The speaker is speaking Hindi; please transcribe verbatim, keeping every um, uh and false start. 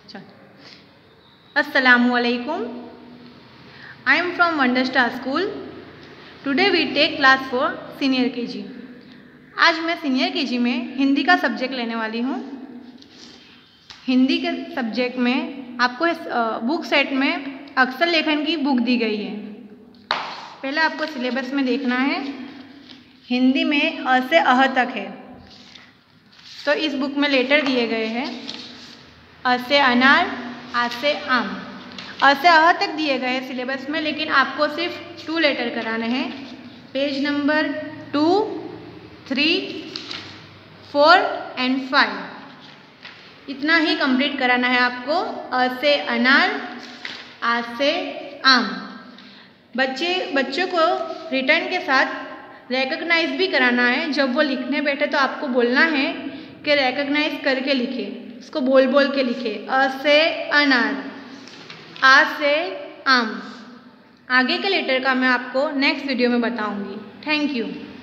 Assalamualaikum. I am from Wonder Star School. Today we take class for senior K G. आज मैं सीनियर के जी में हिंदी का सब्जेक्ट लेने वाली हूँ। हिंदी के सब्जेक्ट में आपको इस बुक सेट में अक्षर लेखन की बुक दी गई है। पहले आपको सिलेबस में देखना है। हिंदी में अ से अह तक है, तो इस बुक में लेटर दिए गए हैं। अ से अनार, आ से आम। अ से अह तक दिए गए हैं सिलेबस में, लेकिन आपको सिर्फ टू लेटर कराने हैं। Page number two, three, four and five, इतना ही कंप्लीट कराना है आपको। अ से अनार, आ से आम। बच्चे बच्चों को रिटर्न के साथ रिकॉग्नाइज भी कराना है। जब वो लिखने बैठे तो आपको बोलना है कि रिकॉग्नाइज करके लिखे, इसको बोल बोल के लिखे। अ से अनार, आ से आम। आगे के लेटर का मैं आपको नेक्स्ट वीडियो में बताऊंगी। Thank you.